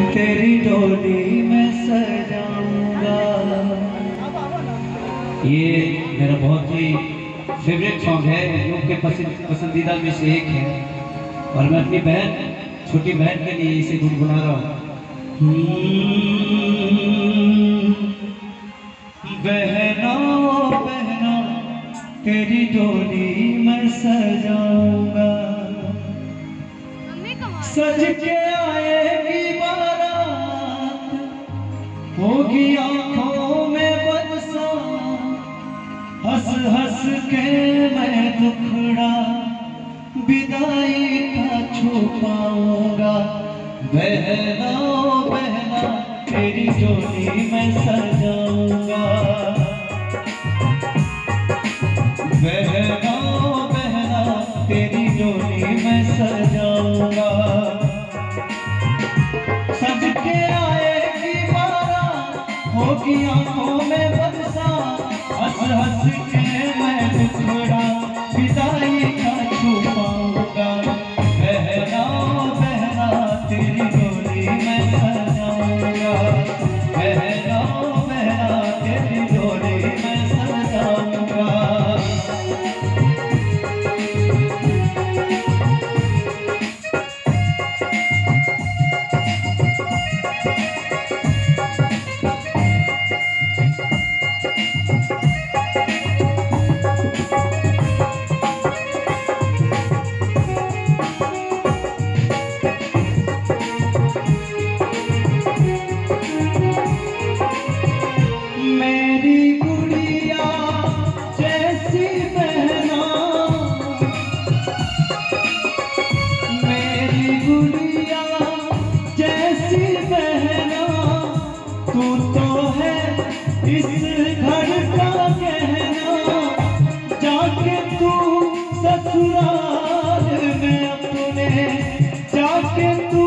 तेरी डोली में सजाऊंगा। ये मेरा बहुत ही फेवरेट सॉन्ग है, लोग के पसंदीदा में से एक है और मैं अपनी बहन, छोटी बहन के लिए इसे गुनगुना रहा हूँ। बहना बहना तेरी डोली में सजाऊंगा, सज के आएगी बारात, होगी आंखों में बरसा, हंस हंस के मैं दुखड़ा विदाई का छुपाऊंगा। बहना बहना तेरी डोली में सजाऊंगा, बहना बहना तेरी डोली में सजाऊंगा, सज के आएगी बारात, होगी आंखों में बरसा, हंस हंस के मैं दुखड़ा विदाई का छुपाऊंगा। बहना बहना तेरी डोली में सजाऊंगा, बहना बहना तेरी डोली में सजाऊंगा। इस घर का कहना, जाके तू ससुराल में अपने, जाके तू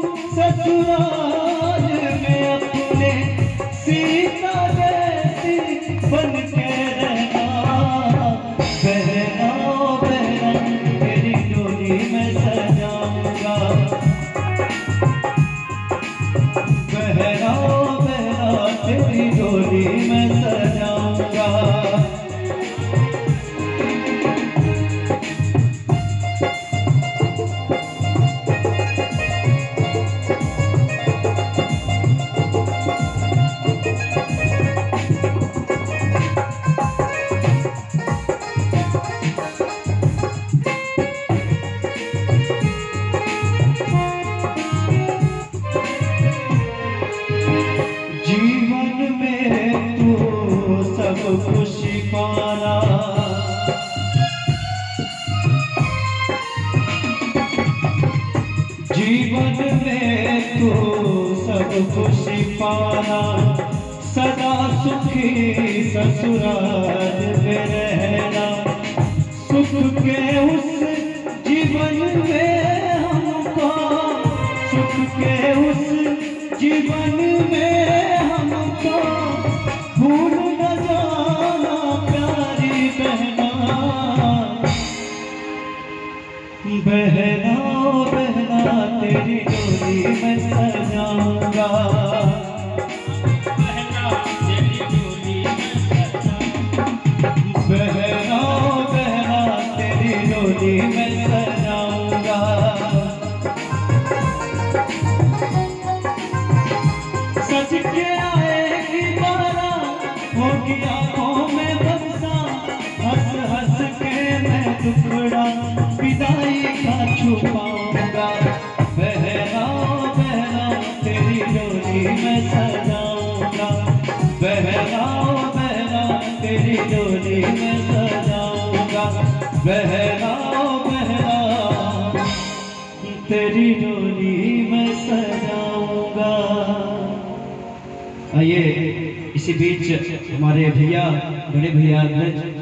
ससुराल में अपने सीता जैसी बन के रहना। बहना बहना तेरी डोली में सजाऊंगा, बहना बहना तेरी डोली में सजाऊंगा। जीवन में तू सब खुशी पाना, जीवन में तू सब खुशी पाना, सदा सुखी ससुराल में रहना। सुख के उस जीवन में हमको, सुख के उस जीवन में हमको भूल न जाना प्यारी बहना। बहना बहना तेरी डोली में सजाऊंगा, बहना तेरी डोली में सजाऊंगा, बहना बहना तेरी डोली में सजाऊंगा। सज के आएगी बारात, होगी आंखों में बरसा, हंस हंस के मैं दुखड़ा विदाई का छुपाऊंगा। बहना बहना तेरी डोली में सजाऊंगा, बहना बहना तेरी डोली में सजाऊंगा, बहना बहना तेरी डोली में सजाऊंगा। आइए इसी बीच हमारे भैया, बड़े भैया